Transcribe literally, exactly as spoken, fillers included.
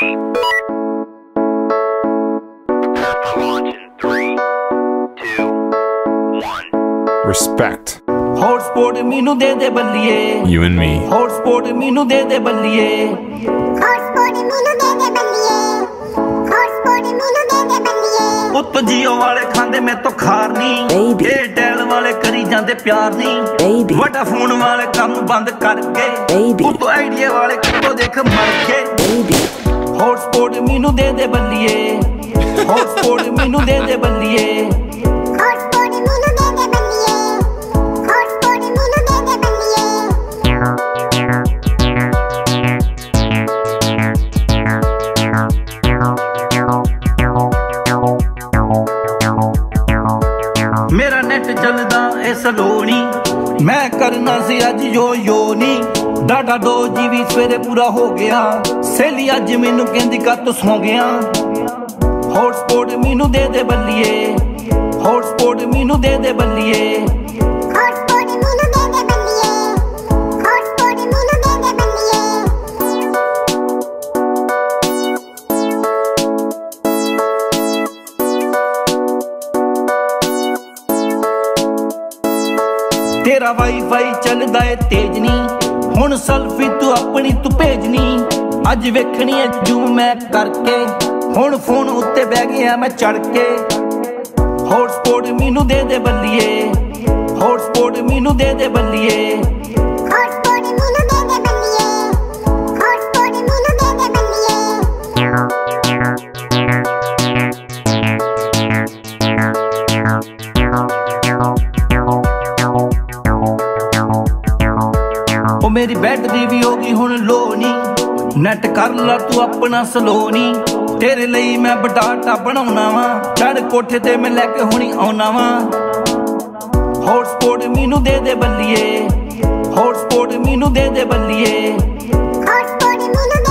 three. Launch in three, two, one. Respect. Hotspot minu de de balliye. You and me. Hotspot minu de de balliye. Hotspot minu de de balliye. Hotspot minu de de balliye. ਪੁੱਤ ਜੀਓ ਵਾਲੇ ਖਾਂਦੇ ਮੈਂ ਤੋਂ ਖਾਰ ਨਹੀਂ, ਏਅਰਟੈਲ ਵਾਲੇ ਕਰੀ ਜਾਂਦੇ ਪਿਆਰ ਨਹੀਂ, ਵੱਡਾ ਫੋਨ ਵਾਲੇ ਕੰਮ ਬੰਦ ਕਰਕੇ, ਪੁੱਤ ਆਈਡੀਆ ਵਾਲੇ ਕਿਤੋਂ ਦੇਖ ਮਰ ਕੇ। ਹੌਟਸਪੌਟ ਮੈਨੂੰ ਦੇ ਦੇ ਬੱਲੀਏ, ਹੌਟਸਪੌਟ ਮੈਨੂੰ ਦੇ ਦੇ ਬੱਲੀਏ, ਹੌਟਸਪੌਟ ਮੈਨੂੰ ਦੇ ਦੇ ਬੱਲੀਏ, ਹੌਟਸਪੌਟ ਮੈਨੂੰ ਦੇ ਦੇ ਬੱਲੀਏ। ਮੇਰਾ ਨੈਟ ਚੱਲਦਾ ਏ ਸਲੋ ਨੀ, ਮੈਂ ਕਰਨਾ ਸੀ ਅੱਜ ਯੋ ਯੋ ਨੀ, ਡਾਟਾ ਦੋ ਜੀਬੀ ਸਵੇਰੇ ਪੂਰਾ ਹੋ ਗਿਆ, ਸਹੇਲੀ ਅੱਜ ਮੈਨੂੰ ਕਹਿੰਦੀ ਕੱਤ ਸੌ ਗਿਆ। ਹੌਟਸਪੌਟ ਮੈਨੂੰ ਦੇ ਦੇ ਬੱਲੀਏ, ਹੌਟਸਪੌਟ ਮੈਨੂੰ ਦੇ ਦੇ ਬੱਲੀਏ, ਹੌਟਸਪੌਟ ਮੈਨੂੰ ਦੇ ਦੇ ਬੱਲੀਏ, ਹੌਟਸਪੌਟ ਮੈਨੂੰ ਦੇ ਦੇ ਬੱਲੀਏ। ਤੇਰਾ ਵਾਈਫਾਈ ਚੱਲਦਾ ਏ ਤੇਜ਼ ਨੀ, ਹੁਣ ਸੈਲਫੀ ਤੂੰ ਆਪਣੀ ਤੂੰ ਭੇਜਣੀ, ਅੱਜ ਵੇਖਣੀ ਏ ਜੂਮ ਮੈਂ ਕਰਕੇ, ਹੁਣ ਫੋਨ ਉੱਤੇ ਬਹਿ ਗਿਆ ਮੈਂ ਚੜ ਕੇ। ਹੌਟਸਪੌਟ ਮੈਨੂੰ ਦੇ ਦੇ ਬੱਲੀਏ, ਹੌਟਸਪੌਟ ਮੈਨੂੰ ਦੇ ਦੇ ਬੱਲੀਏ, ਹੌਟਸਪੌਟ ਮੈਨੂੰ ਦੇ ਦੇ ਬੱਲੀਏ, ਹੌਟਸਪੌਟ ਮੈਨੂੰ ਦੇ ਦੇ ਬੱਲੀਏ। ਉਹ ਮੇਰੀ ਬੈਟਰੀ ਵੀ ਹੋ ਗਈ ਹੁਣ ਲੋ ਨੀ, ਨੈਟ ਕਰ ਲਾ ਤੂੰ ਆਪਣਾ ਸਲੋ ਨੀ, ਤੇਰੇ ਲਈ ਮੈਂ ਬਟਾਟਾ ਬਣਾਉਣਾ ਵਾ, ਚੜ ਕੋਠੇ ਤੇ ਮੈਂ ਲੈ ਕੇ ਹੁਣੀ ਆਉਣਾ ਵਾ। ਹੌਟਸਪੌਟ ਮੈਨੂੰ ਦੇ ਦੇ ਬੱਲੀਏ, ਹੌਟਸਪੌਟ ਮੈਨੂੰ ਦੇ ਦੇ ਬੱਲੀਏ, ਹੌਟਸਪੌਟ ਮੈਨੂੰ